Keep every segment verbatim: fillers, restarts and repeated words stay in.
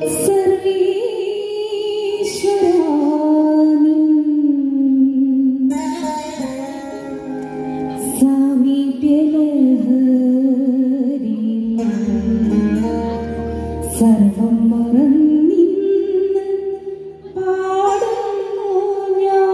സർവം മറന്നിന്ന് പാടുന്നു ഞാൻ.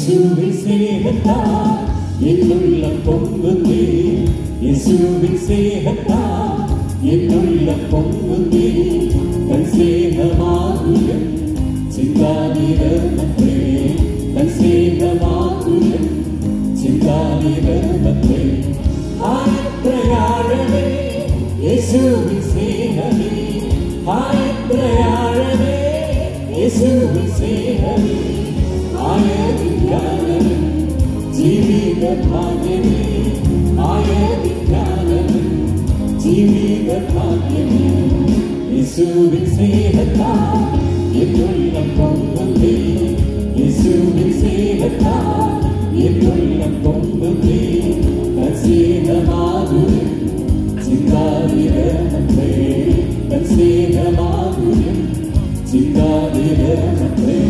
യേശുവിൻ സ്നേഹത്താൽ എന്നുള്ളം പൊങ്ങുന്നേ, യേശുവിൻ സ്നേഹത്താൽ എന്നുള്ളം പൊങ്ങുന്നേ, തൻ സ്നേഹമാകുലം ചിന്താനിരമത്രേ, തൻ സ്നേഹമാകുലം ചിന്താനിരമത്രേ. ആയത്രയാഴമേ യേശുവിൻ സ്നേഹമേ, ആയത്രയാഴമേ യേശുവിൻ സ്നേഹമേ, ആയതിജ്ഞാനമേ ജീവിത ഭാഗ്യമേ, ആയതിജ്ഞാനമേ ജീവിത ഭാഗ്യമേ. യേശുവിൻ സ്നേഹത്താൽ എന്നുള്ളം പൊങ്ങുന്നേ, യേശുവിൻ സ്നേഹത്താൽ എന്നുള്ളം പൊങ്ങുന്നേ, തൻ സ്നേഹമാകുലം ചിന്താനിരമത്രേ, തൻ സ്നേഹമാകുലം ചിന്താനിരമത്രേ.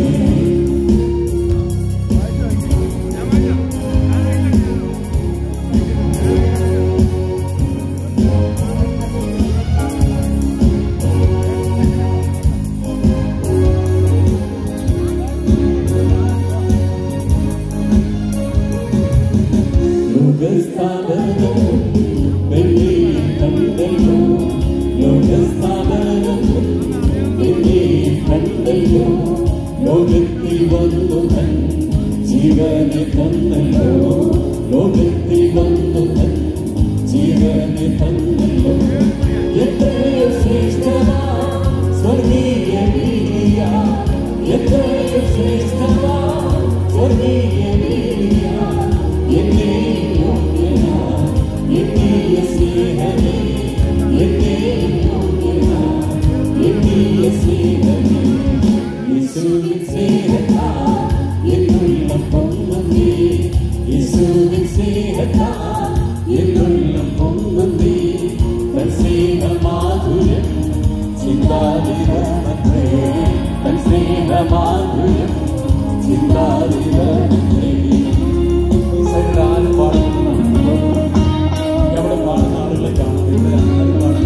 ലോകസ്ഥാപനം എന്നെ കണ്ടല്ലോ, ലോകസ്ഥാപനം എന്നെ കണ്ടല്ലോ, ലോകത്തിൽ വന്നു തൻ ജീവനെ തന്നല്ലോ, ലോകത്തിൽ വന്നു തൻ ജീവനെ തന്നല്ലോ. എത്രയോ ശ്രേഷ്ഠമാ സ്വർഗീയ വീര്യ, എത്രയോ ശ്രേഷ്ഠമാ സ്വർഗീയ വീര്യ, എന്നെ യോഗ്യന എണ്ണിയ സ്നേഹമേ, എന്നെ യോഗ്യന എണ്ണിയ സ്നേഹമേ. യേശുവിൻ സ്നേഹത്താൽ എന്നുള്ളം പൊങ്ങുന്നേ, യേശുവിൻ സ്നേഹത്താൽ എന്നുള്ളം പൊങ്ങുന്നേ, തൻ സ്നേഹമാധുര്യം ചിന്താനിരമത്രേ, തൻ സ്നേഹമാധുര്യം ചിന്താനിരമത്രേ. എവിടെ പാടുന്ന ആളുകളെ കാണുന്നത്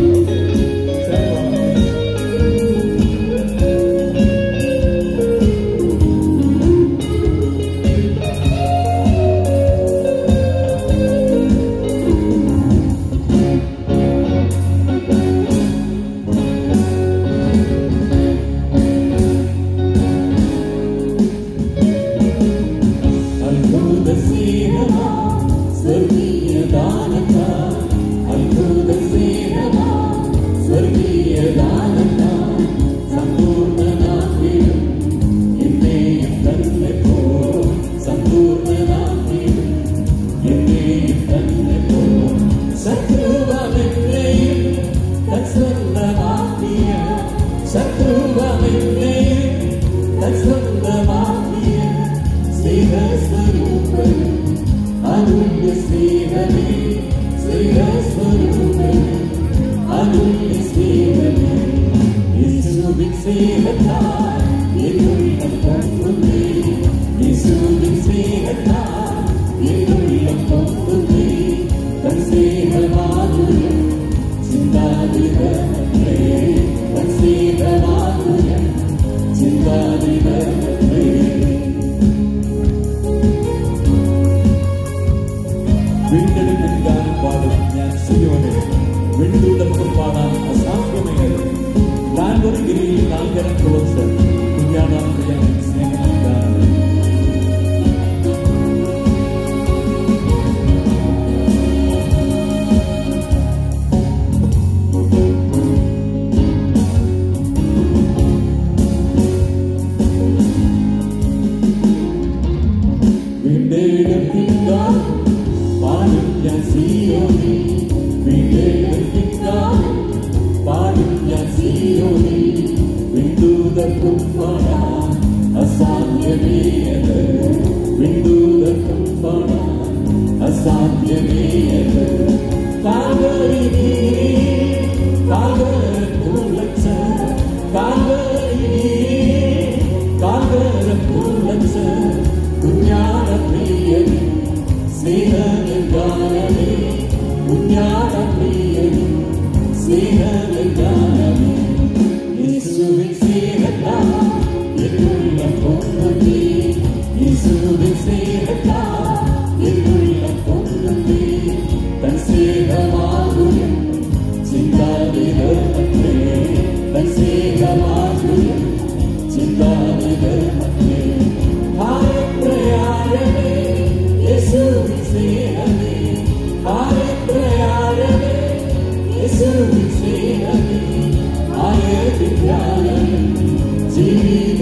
യേശുവിൻ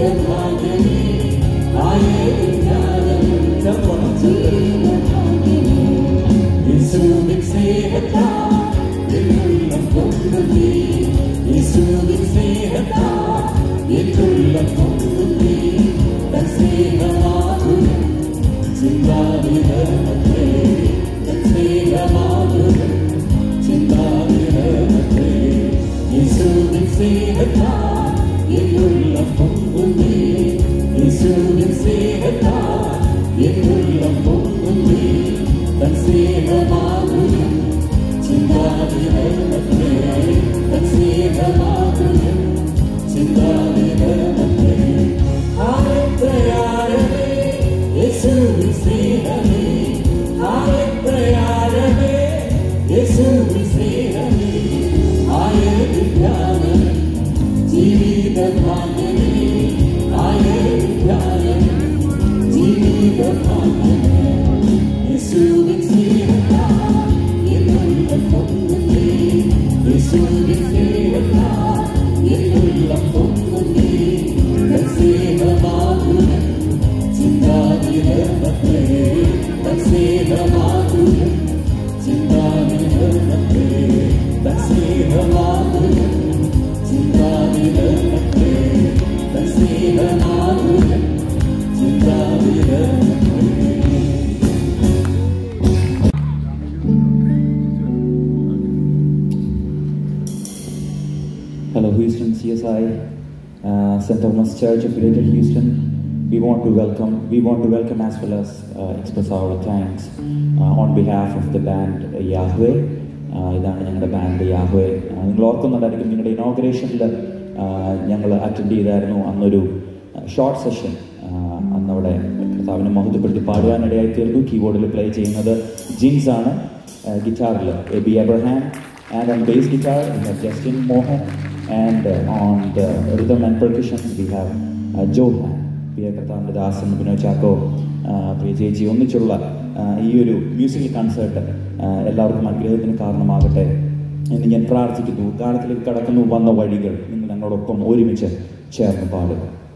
Saint Thomas Church of Greater Houston, we want to welcome, we want to welcome as well as uh, express our thanks uh, on behalf of the band uh, Yahweh. ഇതാണ് ഞങ്ങളുടെ ബാൻഡ് യാഹ്വേ. നിങ്ങൾ ഓർക്കുന്നുണ്ടായിരിക്കും, നിങ്ങളുടെ ഇനോഗ്രേഷനിൽ ഞങ്ങൾ attend ചെയ്തായിരുന്നു അന്നൊരു short session. അന്നവിടെ കർത്താവിനെ മഹത്വപ്പെടുത്തി പാടുവാനിടയായി തീർന്നു. കീബോർഡിൽ play ചെയ്യുന്നത് ജിൻസ് ആണ്, ഗിറ്റാറിൽ Aby Abraham, and on bass guitar we have Justin Mohan, and uh, on the rhythm and percussion we have uh, Johan, പ്രിയ കർത്താവിൻ്റെ ദാസൻ ബിനോ ചാക്കോ, പ്രിയ ചേച്ചി ഒന്നിച്ചുള്ള ഈ ഒരു മ്യൂസിക്കൽ കൺസേർട്ട് എല്ലാവർക്കും അനുഗ്രഹത്തിന് കാരണമാകട്ടെ എന്ന് ഞാൻ പ്രാർത്ഥിക്കുന്നു. ഗാനത്തിലേക്ക് കടക്കുന്നു വന്ന വഴികൾ നിങ്ങൾ ഞങ്ങളോടൊപ്പം ഒരുമിച്ച് ചേർന്ന് പാടുക.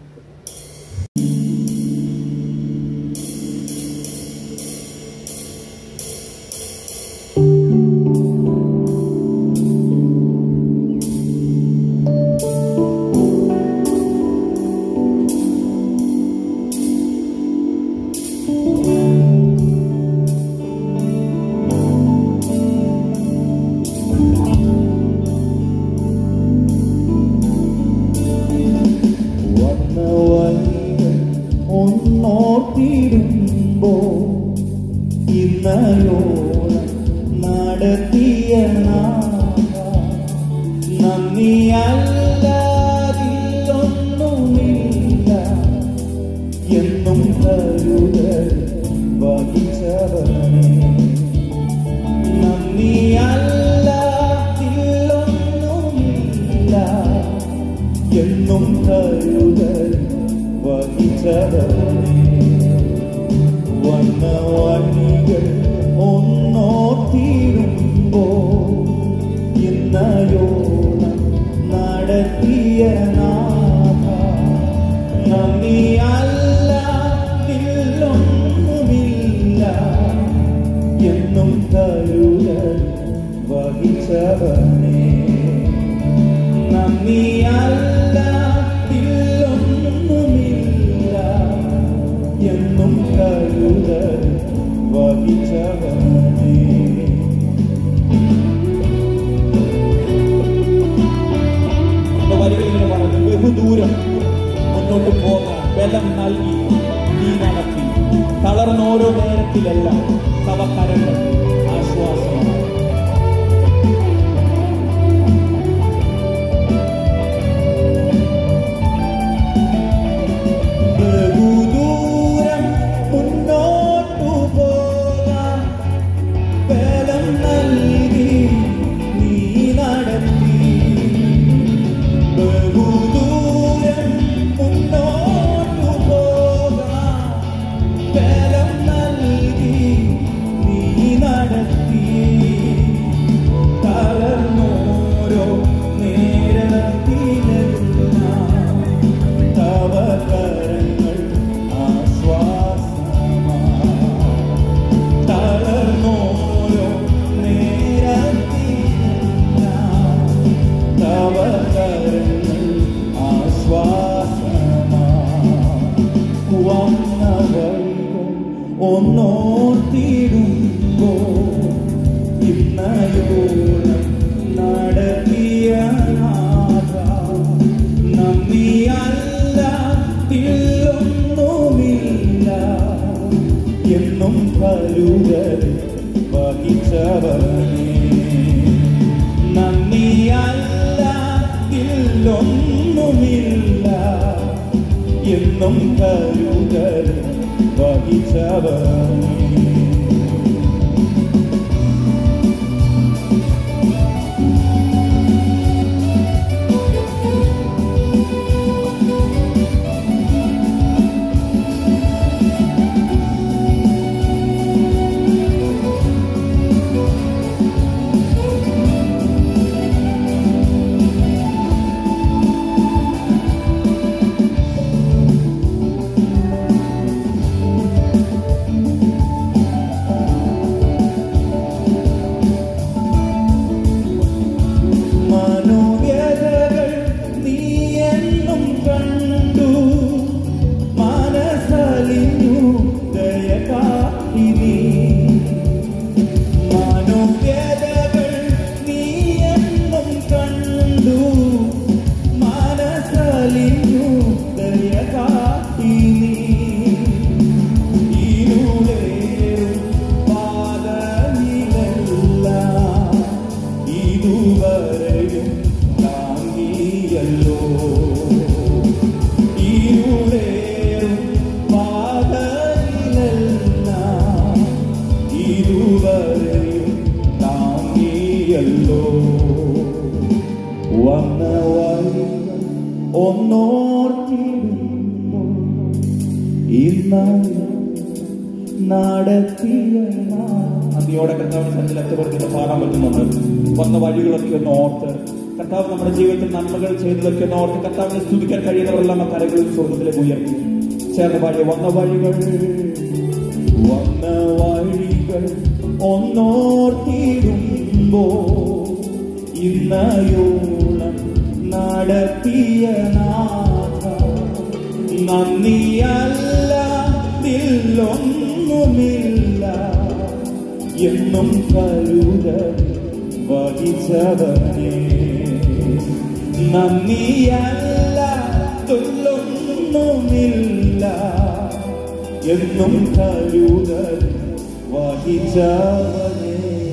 ബഹുദൂരം മുന്നോട്ട് പോകാൻ ബലം നൽകി നീ നടത്തി. തളർന്ന ഓരോ നേരത്തിലെല്ലാം തവ കരങ്ങൾ ആശ്വാസമാണ്. ബഹുദൂരം മുന്നോട്ടു പോകാൻ ബലം നൽകി നീ നടത്തി. ബഹുദൂരം മുന്നോട്ടു പോകാൻ ബലം നൽകി നീ നടത്തി. ഒന്നോർത്തിടുമ്പോ ഇന്നയോളം നടത്തിയ നാഥ നന്ദിയല്ല ഇല്ലൊന്നുമില്ല എന്നും കരുതൽ വഹിച്ചവനേ നന്ദിയല്ല ഇല്ലൊന്നുമില്ല എന്നും കരുതൽ വഹിച്ചവനേ നന്ദിയോടെ കർത്താവിന്റെ സന്നിധിയിൽ എത്തിപ്പെടുന്നത് പാടാൻ പറ്റുന്നുണ്ട്. വന്ന വഴികളൊക്കെ ഒന്ന് ഓർത്ത് കർത്താവ് നമ്മുടെ ജീവിതത്തിൽ നന്മകൾ ചെയ്തതൊക്കെ ഒന്ന് ഓർത്ത് കർത്താവിനെ സ്തുതിക്കാൻ കഴിയുന്നവരെല്ലാം ആ കരകളിൽ സ്വർഗത്തിലേക്ക് ഉയർത്തി ചേർന്ന് പാടിയ വന്ന വഴികൾ വന്ന വഴികൾ ഒന്നോർത്തിടുമ്പോ ഇന്നയോളം നടത്തിയ നാഥ നന്ദിയല്ല ഇല്ലൊന്നുമില്ല എന്നും കരുതൽ വഹിച്ചവനേ നന്ദിയല്ല ഇല്ലൊന്നുമില്ല എന്നും കരുതൽ വഹിച്ചവനേ.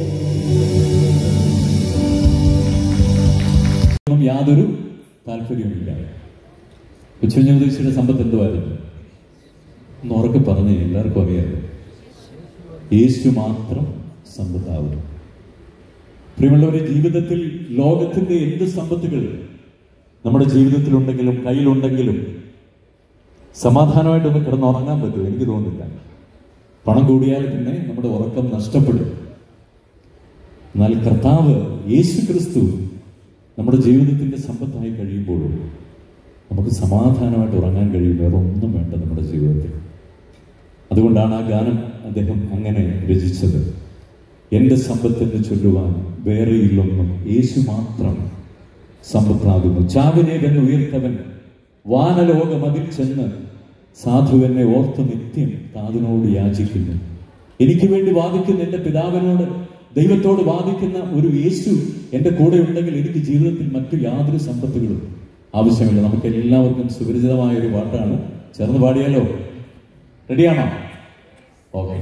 യാതൊരു താല്പര്യവുമില്ല. ഉച്ചഞ്ഞോദേശിയുടെ സമ്പത്ത് എന്തുവായിരുന്നു എന്ന് ഉറക്കെ പറഞ്ഞ് എല്ലാവർക്കും അറിയാം. യേശു മാത്രം സമ്പത്താവും. പ്രിയമുള്ളവരെ, ജീവിതത്തിൽ ലോകത്തിന്റെ എന്ത് സമ്പത്തുകൾ നമ്മുടെ ജീവിതത്തിലുണ്ടെങ്കിലും കയ്യിലുണ്ടെങ്കിലും സമാധാനമായിട്ടൊന്ന് കിടന്നുറങ്ങാൻ പറ്റുമോ? എനിക്ക് തോന്നുന്നില്ല. പണം കൂടിയാൽ പിന്നെ നമ്മുടെ ഉറക്കം നഷ്ടപ്പെടും. എന്നാൽ കർത്താവ് യേശു ക്രിസ്തു നമ്മുടെ ജീവിതത്തിന്റെ സമ്പത്തായി കഴിയുമ്പോഴും നമുക്ക് സമാധാനമായിട്ട് ഉറങ്ങാൻ കഴിയും. വേറെ ഒന്നും വേണ്ട നമ്മുടെ ജീവിതത്തിൽ. അതുകൊണ്ടാണ് ആ ഗാനം അദ്ദേഹം അങ്ങനെ രചിച്ചത്. എൻ്റെ സമ്പത്തെന്ന് ചൊല്ലുവാൻ വേറെയില്ലൊന്നും യേശു മാത്രം സമ്പത്താകുന്നു. ചാവിനേകൻ ഉയർത്തവൻ വാനലോകമതിൽ ചെന്ന് സാധുവെന്നെ ഓർത്ത് നിത്യം താതിനോട് യാചിക്കുന്നു. എനിക്ക് വേണ്ടി വാദിക്കുന്ന എൻ്റെ പിതാവിനോട്, ദൈവത്തോട് വാദിക്കുന്ന ഒരു യേശു എൻ്റെ കൂടെ ഉണ്ടെങ്കിൽ എനിക്ക് ജീവിതത്തിൽ മറ്റു യാതൊരു സമ്പത്തുകളും ആവശ്യമില്ല. നമുക്ക് എല്ലാവർക്കും സുപരിചിതമായ ഒരു പാട്ടാണ്. ചേർന്ന് പാടിയാലോ? റെഡിയാണോ? ഓക്കെ.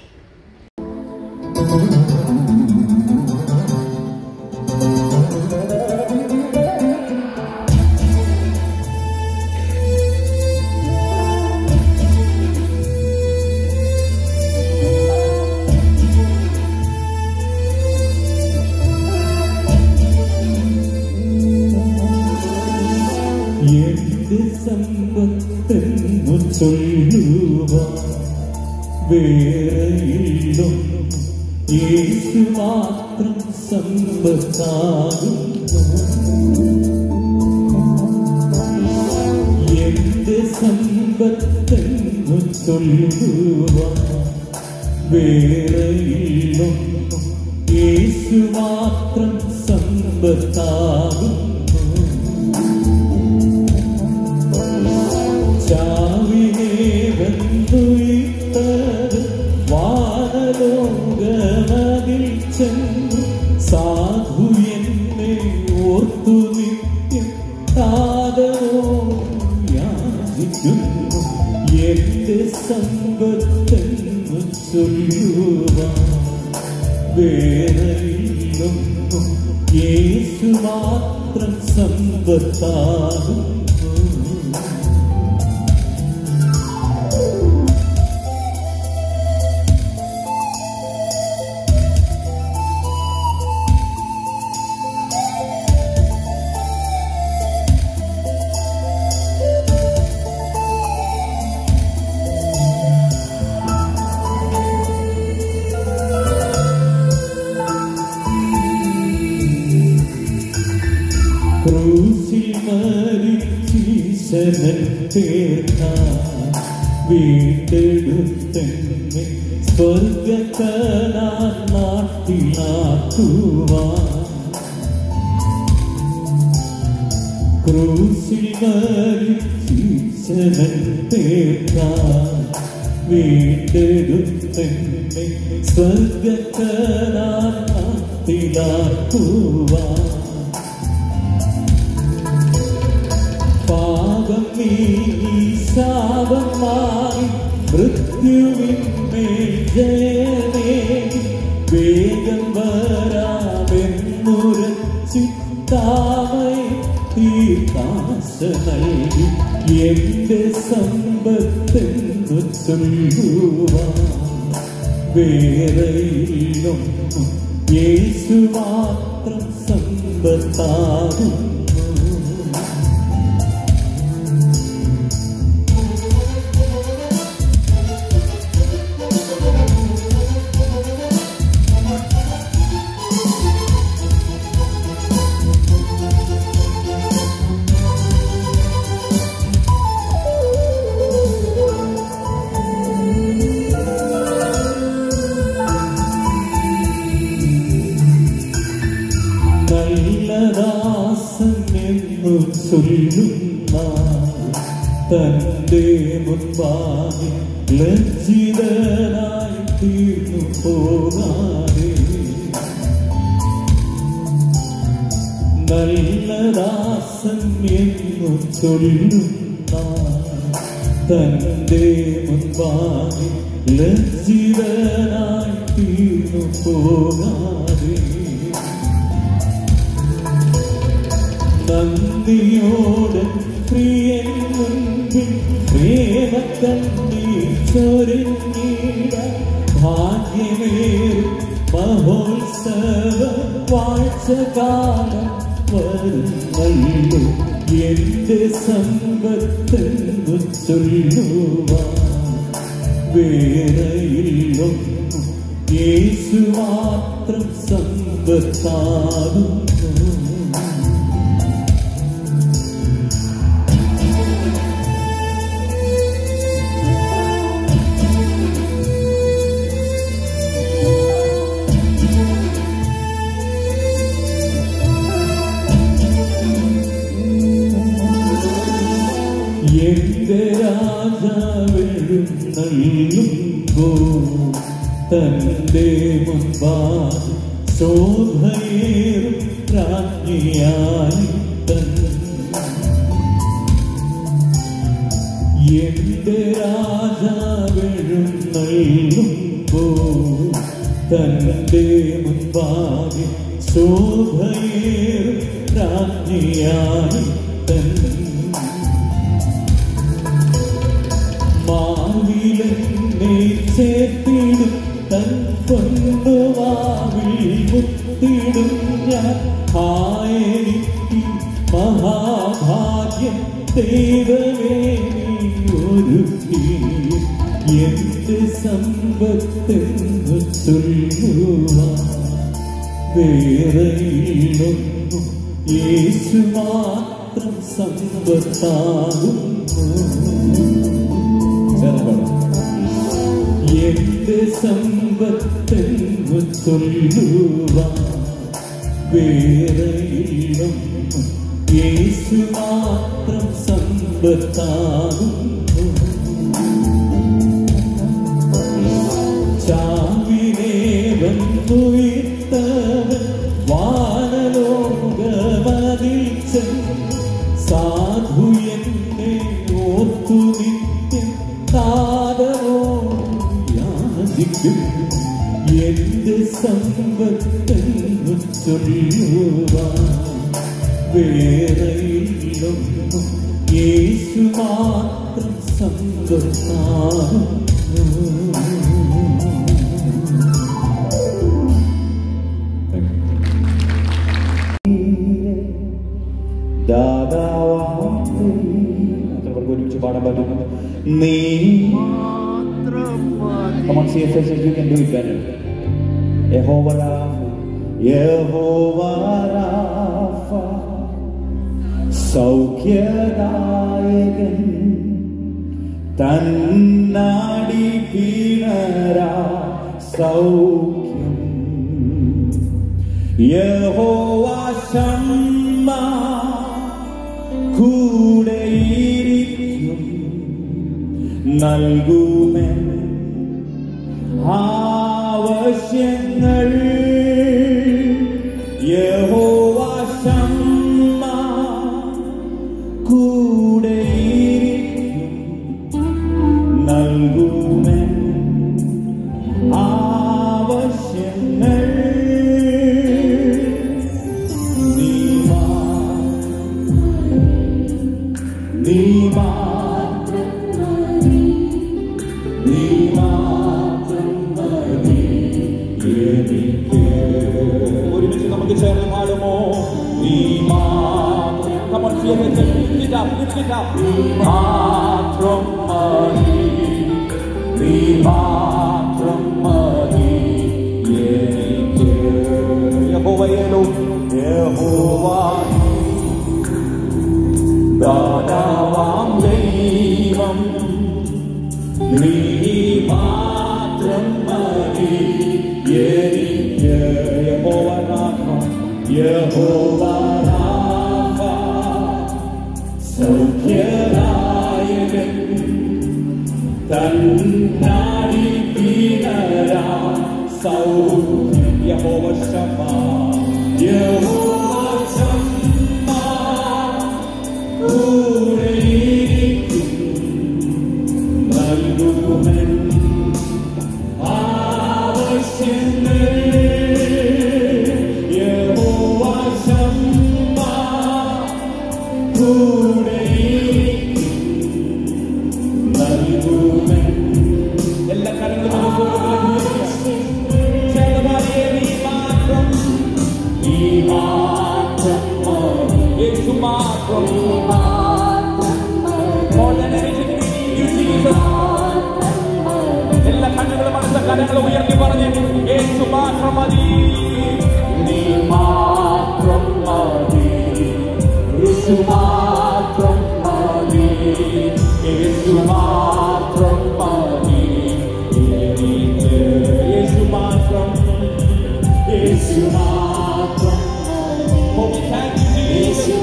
സമ്പത്തെന്നു ചൊല്ലുവാൻ വേറെയില്ലൊന്നും യേശു മാത്രം സമ്പത്താകുന്നു. എന്റെ സമ്പത്തെന്നു ചൊല്ലുവാൻ വേറെയില്ലൊന്നും യേശു മാത്രം സമ്പത്താകുന്നു. ചാവിനെ വന്നുയിട്ടത് എന്റെ സമ്പത്തെന്നു ചൊല്ലുവാൻ വേറെയില്ലൊന്നും യേശു മാത്രം സമ്പത്താകുന്നു. ക്രൂശിൽ മരിച്ചീശനൻ തീർക്കാൻ വീണ്ടെടുത്തെന്നെ സ്വർഗക്കനാൻ നാട്ടിലാക്കുവാൻ. ക്രൂശിൽ മരിച്ചീശനൻ തീർക്കാൻ വീണ്ടെടുത്തെന്നെ സ്വർഗക്കനാൻ നാട്ടിലാക്കുവാൻ. പാപം നീങ്ങി ശാപം മാറി മൃത്യുവിന്മേൽ ജയമേകി വേഗം വരാമെന്നുരച്ചിട്ടാമയ തീർത്താശ നൽകി എന്റെ സമ്പത്തെന്നു ചൊല്ലുവാൻ വേറെയില്ലൊന്നും യേശു മാത്രം സമ്പത്താകും. നല്ലദാസൻ എന്നു ചൊല്ലുന്ന തന്റെ മുൻപാകെ ലജ്ജിതനായി തീർന്നു പോകാതെ. നല്ലദാസൻ എന്നു ചൊല്ലുന്ന തന്റെ മുൻപാകെ ലജ്ജിതനായി തീർന്നു പോകാതെ. നന്ദിയോടെ പ്രിയൻ മുൻപിൽ പ്രേമക്കണ്ണീർ ചൊരിഞ്ഞിട ഭാഗ്യമേറും മഹോത്സവ വാഴ്ചകാലം വരുന്നല്ലോ. എന്റെ സമ്പത്തെന്നു ചൊല്ലുവാൻ വേറെയില്ലൊന്നും യേശു മാത്രം സമ്പത്താകുന്നു. എന്റെ രാജാവെഴുന്നള്ളുമ്പോൾ തന്റെ മുൻപാകെ ശോഭയേറും രാജ്ഞിയായി തന്നെ. എന്റെ രാജാവെഴുന്നള്ളുമ്പോൾ തന്റെ മുൻപാകെ ശോഭയേറും രാജ്ഞിയായി തന്നെ. മാവിലെന്നെ ചേർത്തിടും തൻ പൊന്നുവാവിൽ മുത്തിടും ഞാൻ. ആയെനിക്ക് മഹാഭാഗ്യം ദൈവമേ നീ ഒരുക്കി. എന്റെ സമ്പത്തെന്നു ചൊല്ലുവാൻ വേറെയില്ലൊന്നും യേശു മാത്രം സമ്പത്താകുന്നു. എന്റെ സമ്പത്തെന്നു ചൊല്ലുവാൻ വേറെയില്ലൊന്നും യേശു മാത്രം സമ്പത്താകുന്നു. ചാവിനെ വന്നുയർത്തവൻ വാനലോകമതിൽ ചെന്ന് സാധു എന്നെ ഓർത്ത് ഓർത്തു നിത്യം താതനോട് യാചിക്കും എന്റെ സമ്പത്തെന്നു ചൊല്ലുവാൻ വേറെയില്ലൊന്നും യേശു മാത്രം സമ്പത്താണ്. ഒരുമിച്ച് പാടാൻ പറ്റും. നീ Come on, C S S, you can do it better. Yehovah Rapha, Yehovah Rapha, സൗഖ്യദായകൻ തന്നാടി പീണരാ സൗഖ്യം. യഹോവ ശമ്മ കൂടെയിരിക്കും നൽകുമെൻ ആവശ്യങ്ങൾ. യഹോവ ശമ്മ കൂടെയിരിക്കും നൽകുമെൻ ആവശ്യങ്ങൾ. നീ നീ മാത്രം മതി, നീ മാത്രം മതി എനിക്ക്. ഒരുമിച്ച് നമുക്ക് ചേർന്ന് പാടുമോ? നീ മാത്രം. Come on, lift it up, lift it up. നീ മാത്രം മതി, നീ മാത്രം മതി എനിക്ക്. യഹോവയേലോ യഹോവ ദാതാവാം ദൈവം, നീ മാത്രം മതി എനിക്ക്. യഹോവ റാഫ, യഹോവ റാഫ, സൗഖ്യദായകൻ തന്നാടി പീണരാ സൗഖ്യം. യഹോവ ശമ്മ, യഹോവ ശമ്മ കൂടെയിരിക്കും നൽകുമെൻ ആവശ്യങ്ങൾ. യഹോവ ശമ്മ കൂടെയിരിക്കും നൽകുമെൻ. എല്ലാ കരങ്ങളും ചേർന്നപാടിയേ. നീ മാത്രം, നീ മാത്രം യേശു മാത്രം. More than anything we need you, Jesus. എല്ലാ കണ്ണുകളും അടുത്ത കരങ്ങളും ഉയർത്തി പറഞ്ഞ് യേശു മാത്രം മതി, നീ മാത്രം മതി, യേശു മാത്രം മതി, യേശു മാത്രം മതി എനിക്ക്. യേശു മാത്രം, യേശു മാത്രം. Oh, we thank you, Jesus.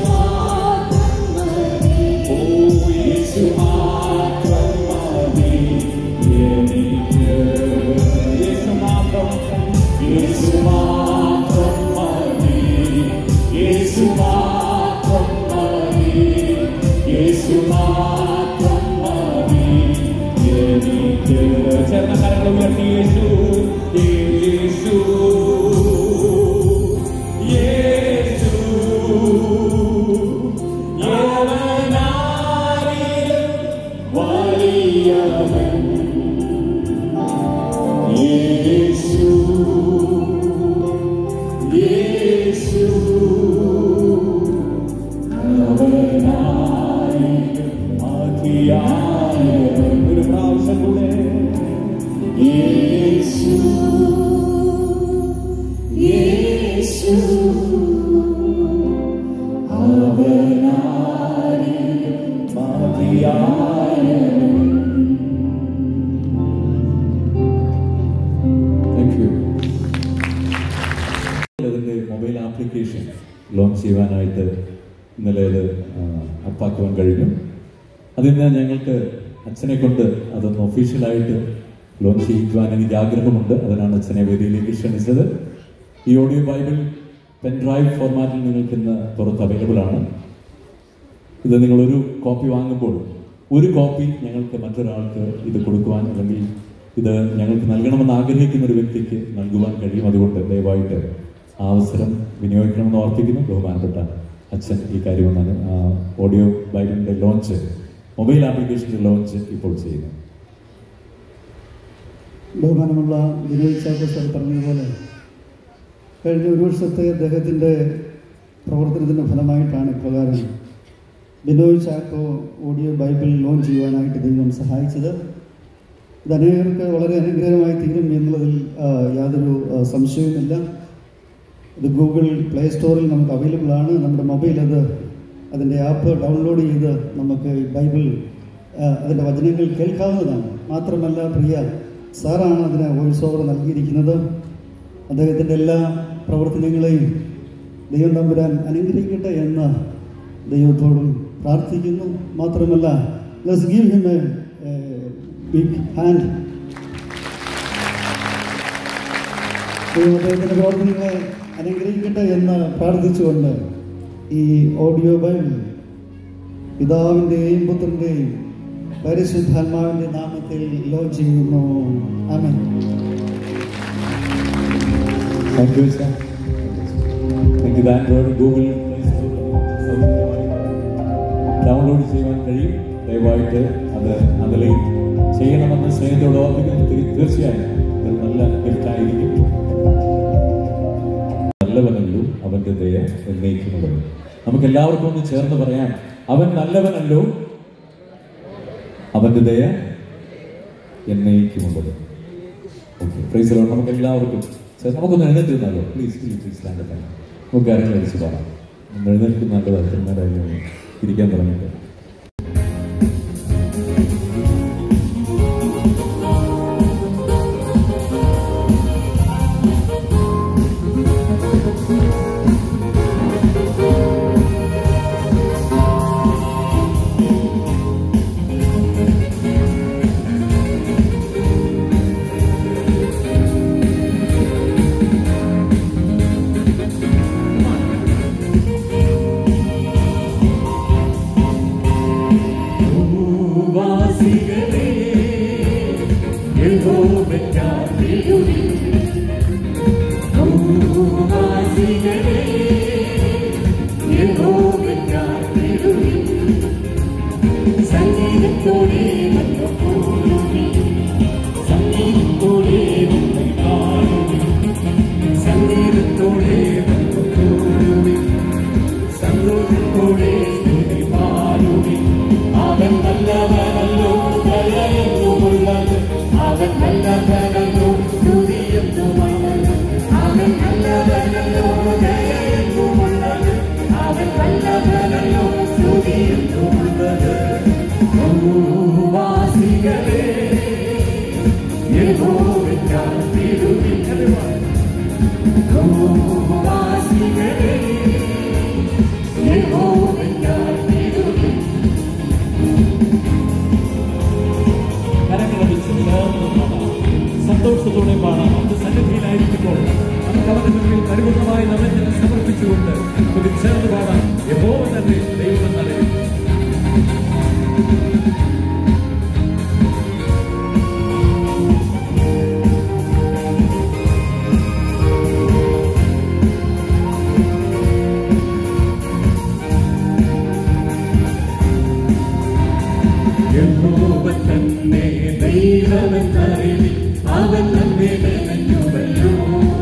യേശു മാത്രം മതി എനിക്ക്. യേശു മാത്രം, യേശു മാത്രം മതി, യേശു മാത്രം മതി, യേശു മാത്രം മതി എനിക്ക്. ചേർന്ന കരങ്ങൾ ഉയർത്തി യേശു, യേശു, യേശു വലിയവൻ. യേശു, യേശു അവനായി മതിയായവൻ. ഒരു പ്രാവശ്യം കൂടെ. യേശു, യേശു അവനായി മതിയായവൻ. അതിൻ്റെ മൊബൈൽ ആപ്ലിക്കേഷൻ ലോഞ്ച് ചെയ്യുവാനായിട്ട് ഇന്നലെ അത് അപ്പാക്കുവാൻ കഴിഞ്ഞു. അതിന് ഞങ്ങൾക്ക് അച്ഛനെ കൊണ്ട് അതൊന്ന് ഒഫീഷ്യലായിട്ട് ലോഞ്ച് ചെയ്യിക്കുവാൻ എനിക്ക് ആഗ്രഹമുണ്ട്. അതിനാണ് അച്ഛനെ വേദിയിലേക്ക് ക്ഷണിച്ചത്. ഈ ഓഡിയോ ബൈബിൾ പെൻ ഡ്രൈവ് ഫോർമാറ്റിൽ നിങ്ങൾക്ക് ഇന്ന് പുറത്ത് അവൈലബിൾ ആണ്. ഇത് നിങ്ങളൊരു കോപ്പി വാങ്ങുമ്പോൾ ഒരു കോപ്പി ഞങ്ങൾക്ക് മറ്റൊരാൾക്ക് ഇത് കൊടുക്കുവാൻ അല്ലെങ്കിൽ ഇത് ഞങ്ങൾക്ക് നൽകണമെന്ന് ആഗ്രഹിക്കുന്ന ഒരു വ്യക്തിക്ക് നൽകുവാൻ കഴിയും. അതുകൊണ്ട് ദയവായിട്ട് ആ അവസരം വിനിയോഗിക്കണമെന്ന് ഓർപ്പിക്കുന്നു. ബഹുമാനപ്പെട്ട അച്ഛൻ ഈ കാര്യമാണ് ഓഡിയോ ബൈബിളിൻ്റെ ലോഞ്ച്, മൊബൈൽ ആപ്ലിക്കേഷൻ്റെ ലോഞ്ച് ഇപ്പോൾ ചെയ്യുന്നത്. ബഹുമാനമുള്ള വിനോദ് ചാക്കോ സാർ പറഞ്ഞതുപോലെ കഴിഞ്ഞ ഒരു വർഷത്തെ അദ്ദേഹത്തിൻ്റെ പ്രവർത്തനത്തിൻ്റെ ഫലമായിട്ടാണ് പ്രകാരം Binoy Chacko audio Bible launch ചെയ്യുവാനായിട്ട് ദൈവം സഹായിച്ചത്. ഇത് അനേകർക്ക് വളരെ അനുഗ്രഹമായി തീരും എന്നുള്ളതിൽ യാതൊരു സംശയവുമില്ല. ഇത് ഗൂഗിൾ പ്ലേ സ്റ്റോറിൽ നമുക്ക് അവൈലബിൾ ആണ്. നമ്മുടെ മൊബൈൽ അത് അതിൻ്റെ ആപ്പ് ഡൗൺലോഡ് ചെയ്ത് നമുക്ക് ബൈബിൾ അതിൻ്റെ വചനങ്ങൾ കേൾക്കാവുന്നതാണ്. മാത്രമല്ല പ്രിയ സാറാണ് അതിന് വോയിസ് ഓവർ നൽകിയിരിക്കുന്നത്. അദ്ദേഹത്തിൻ്റെ എല്ലാ പ്രവർത്തനങ്ങളെയും ദൈവം തമ്പുരാൻ അനുഗ്രഹിക്കട്ടെ എന്ന് ദൈവത്തോടും പ്രാർത്ഥിക്കുന്നു. മാത്രമല്ല let's give him a big hand. ദൈവം അദ്ദേഹത്തിൻ്റെ പ്രവർത്തനങ്ങളെ അനുഗ്രഹിക്കട്ടെ എന്ന് പ്രാർത്ഥിച്ചുകൊണ്ട് ഈ ഓഡിയോ ബൈബിൾ പിതാവിൻ്റെയും പുത്രൻ്റെയും പരിശുദ്ധാത്മാവിൻ്റെ നാമത്തിൽ ലോഞ്ച് ചെയ്യുന്നു. ആമേൻ. Thank you sir. Thank you. Android Google play സ്റ്റോറിൽ ഡൗൺലോഡ് ചെയ്യുവാൻ കഴിയും. ദയവായിട്ട് അത് അതിൽ ചെയ്യണമെന്ന് സ്നേഹത്തോട് ഓർമ്മിക്കുന്നു. തീർച്ചയായും ഇത് നല്ല ഗിഫ്റ്റായിരിക്കും. നല്ലവനല്ലോ അവൻ്റെ ദയ എന്നേക്കുമുള്ളത്. നമുക്ക് എല്ലാവർക്കും ഒന്ന് ചേർന്ന് പറയാം, അവൻ നല്ലവനല്ലോ അവൻ്റെ ദയ എന്നേക്കുമുള്ളത്. Okay, praise the Lord. നമുക്ക് എല്ലാവർക്കും നമുക്കൊന്ന് എഴുന്നേറ്റിരുന്നാലോ? Please please please stand up. നമുക്ക് കാര്യങ്ങൾ കഴിച്ച് പാടാം. നമ്മൾ എഴുന്നേൽക്കുന്ന നല്ലത് അത്രമാരായിരുന്നു ഇരിക്കാൻ തുടങ്ങിയിട്ട്. സന്തോഷത്തോടെ പാടാം. നമുക്ക് സന്നിധിയിലായിരിക്കുമ്പോൾ നമുക്ക് അവന്റെ മുന്നിൽ പരിപൂർണമായി നമ്മെ തന്നെ സമർപ്പിച്ചുകൊണ്ട് നമുക്ക് ചേർന്ന് പാടാം. യഹോവ തന്നെ ദൈവം തന്നെ. യഹോവ തന്നെ ദൈവമെന്നറിവി അവൻ നമ്മെ മെനഞ്ഞുവല്ലോ.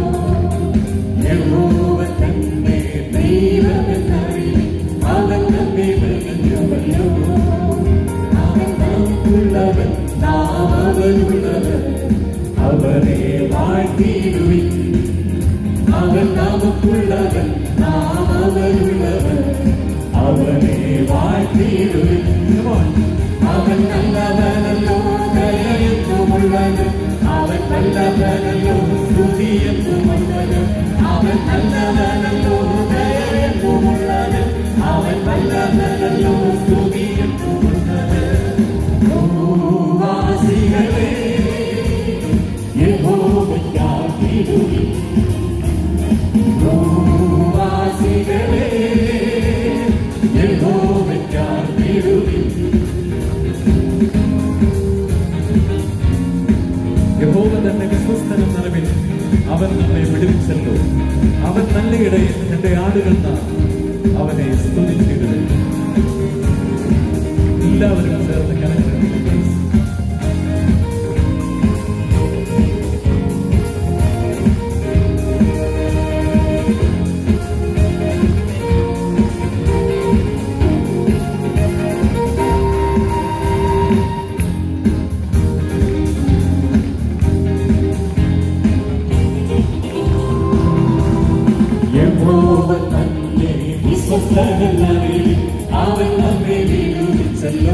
യഹോവ തന്നെ ദൈവമെന്നറിവി അവൻ നമ്മെ മെനഞ്ഞുവല്ലോ. അവൻ നമുക്കുള്ളവൻ, നാം അവനുള്ളവൻ, അവനെ വാഴ്ത്തിയിടുവിൻ. അവൻ നമുക്കുള്ളവൻ, നാം അവനുള്ളവൻ, അവനെ വാഴ്ത്തിയിടുവിൻ. അവൻ നല്ലവനല്ലോ, ദയയെന്നുമുള്ളവൻ. അവൻ നല്ലവനല്ലോ, സ്തുതിയെന്നുമുള്ളവൻ. അവൻ നല്ലവനല്ലോ, ദയയെന്നുമുള്ളവൻ. അവൻ നല്ലവനല്ലോ, സ്തുതിയെന്നുമുള്ളവൻ. ഭൂവാസികളെ യഹോവയ്ക്കായിടുവിൻ. ഭൂവാസികളെ യഹോവയ്ക്കായിടുവിൻ. വിശ്വസ്തനും നിറവിൽ അവൻ നമ്മെ വിടുവിച്ചല്ലോ. അവൻ നല്ല ഇടയിൽ എന്റെ ആടുകൾ അവനെ സ്തുതിച്ചിടും. എല്ലാവരും ചേർന്ന് കലങ്ങൾ അവൻ നമ്മെ വിടുവിച്ചല്ലോ.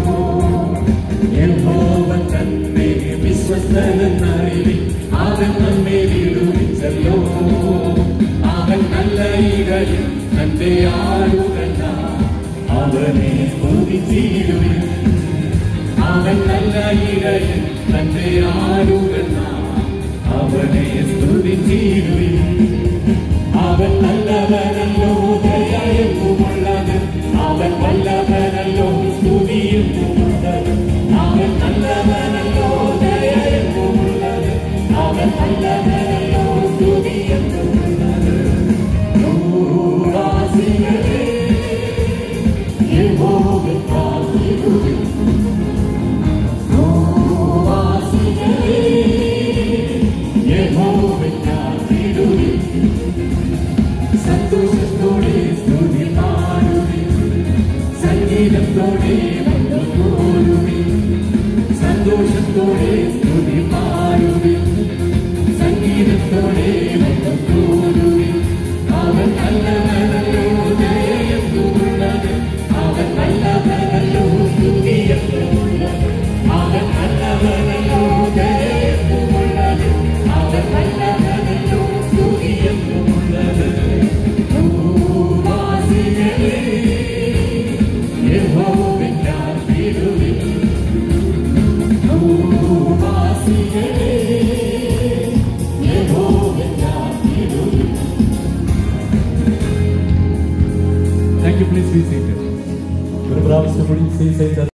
യഹോവ തന്നെ വിശ്വസ്തനെന്നറിവിൽ അവൻ നമ്മെ വിടുവിച്ചല്ലോ. അവൻ നല്ല ഇടയിൽ തന്റെ ആടുകൾ അവനെ സ്തുതിച്ചിടുവിൻ. അവൻ നല്ല ഇടയിൽ തന്റെ ആടുകൾ അവനെ സ്തുതിച്ചിടുവിൻ. അവൻ നല്ലവനല്ലോ, ദയയുമുള്ളത്. അവൻ വല്ലഭനല്ലോ, സ്തുതിയുമുള്ളത്. അവൻ നല്ലവനല്ലോ, ദയയുമുള്ളത്. അവൻ വല്ലഭനല്ലോ, സ്തുതിയുമുള്ളത്. ഭൂവാസികളേ, യഹോവയെ പാടിടുവിൻ. ഭൂവാസികളേ, യഹോവയെ പാടിടുവിൻ. സന്തോഷത്തോടെ സ്തുതി പാടുവിൻ, സംഗീതത്തോടെ വന്നുകൂടുവിൻ. സന്തോഷത്തോടെ സ്തുതി പാടുവിൻ, സംഗീതത്തോടെ വന്നുകൂടുവിൻ. അവൻ നല്ലവനല്ലോ, ദയയെന്നുള്ളത്. അവൻ നല്ലവനല്ലോ, സ്തുതിയെന്നുള്ളത്. അവൻ നല്ലവനല്ലോ, ദയയെന്നുള്ളത്. അവൻ നല്ലവനല്ലോ, സ്തുതിയെന്നുള്ളത്. Thank you. Please be seated. ഒരു പ്രാവശ്യം കൂടി seat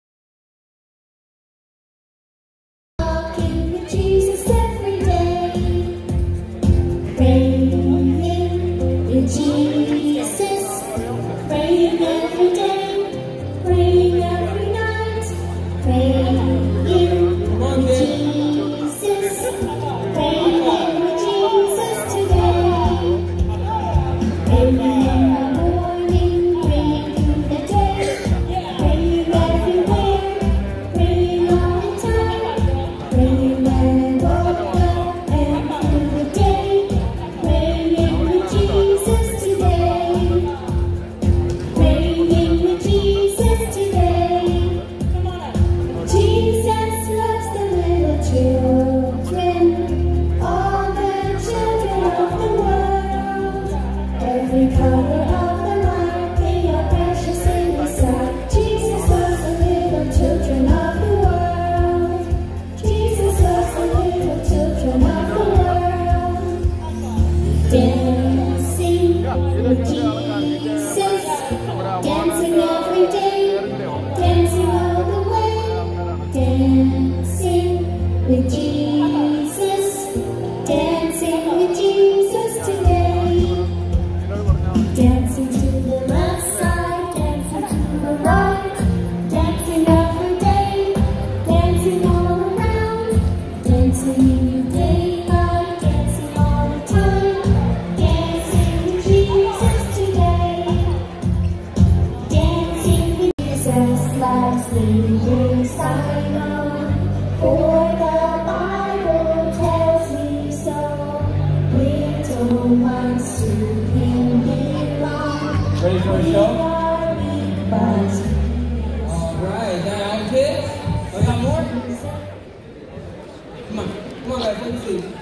Ready for a show? Alright, is that all kids? I got more? Come on, come on guys, let me see.